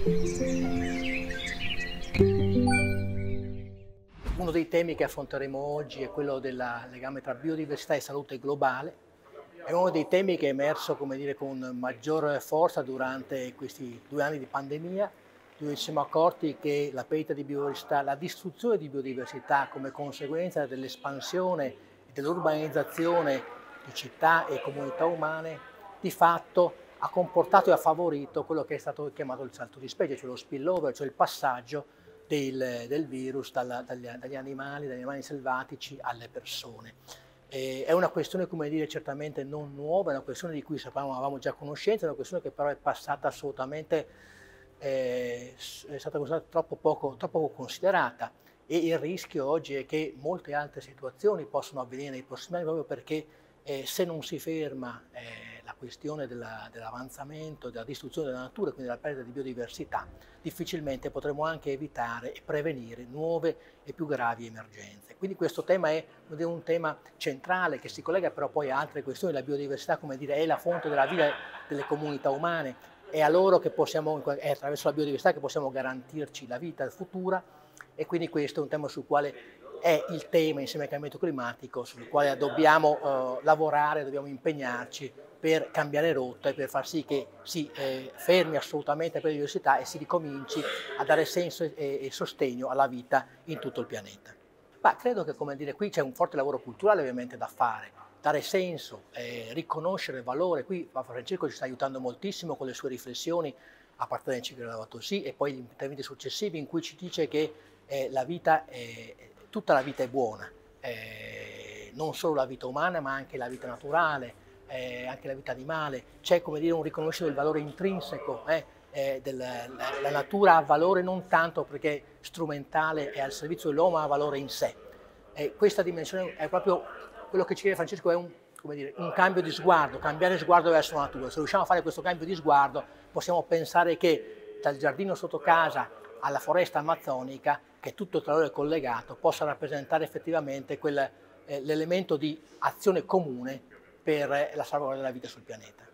Uno dei temi che affronteremo oggi è quello del legame tra biodiversità e salute globale. È uno dei temi che è emerso, come dire, con maggior forza durante questi 2 anni di pandemia, dove ci siamo accorti che la perdita di biodiversità, la distruzione di biodiversità come conseguenza dell'espansione e dell'urbanizzazione di città e comunità umane, di fatto ha comportato e ha favorito quello che è stato chiamato il salto di specie, cioè lo spillover, cioè il passaggio del virus dagli animali selvatici alle persone. È una questione, come dire, certamente non nuova, è una questione di cui sapevamo, avevamo già conoscenza, è una questione che però è passata assolutamente, è stata troppo poco considerata, e il rischio oggi è che molte altre situazioni possono avvenire nei prossimi anni proprio perché se non si ferma la questione dell'avanzamento, della distruzione della natura, quindi della perdita di biodiversità, difficilmente potremo anche evitare e prevenire nuove e più gravi emergenze. Quindi questo tema è un tema centrale che si collega però poi a altre questioni. La biodiversità, come dire, è la fonte della vita delle comunità umane, è a loro che possiamo, è attraverso la biodiversità che possiamo garantirci la vita futura, e quindi questo è un tema sul quale è il tema, insieme al cambiamento climatico, sul quale dobbiamo lavorare, dobbiamo impegnarci per cambiare rotta e per far sì che si fermi assolutamente la biodiversità e si ricominci a dare senso e sostegno alla vita in tutto il pianeta. Ma credo che, come dire, qui c'è un forte lavoro culturale ovviamente da fare, dare senso, riconoscere il valore. Qui Papa Francesco ci sta aiutando moltissimo con le sue riflessioni, a partire dall'enciclica Laudato Si e poi gli interventi successivi in cui ci dice che la vita tutta la vita è buona, non solo la vita umana ma anche la vita naturale, anche la vita animale. C'è, come dire, un riconoscimento del valore intrinseco, la natura ha valore non tanto perché è strumentale e al servizio dell'uomo, ma ha valore in sé. Questa dimensione è proprio quello che ci chiede Francesco, è come dire, un cambio di sguardo, cambiare sguardo verso la natura. Se riusciamo a fare questo cambio di sguardo possiamo pensare che dal giardino sotto casa alla foresta amazzonica, che tutto tra loro è collegato, possa rappresentare effettivamente l'elemento di azione comune per la salvaguardia della vita sul pianeta.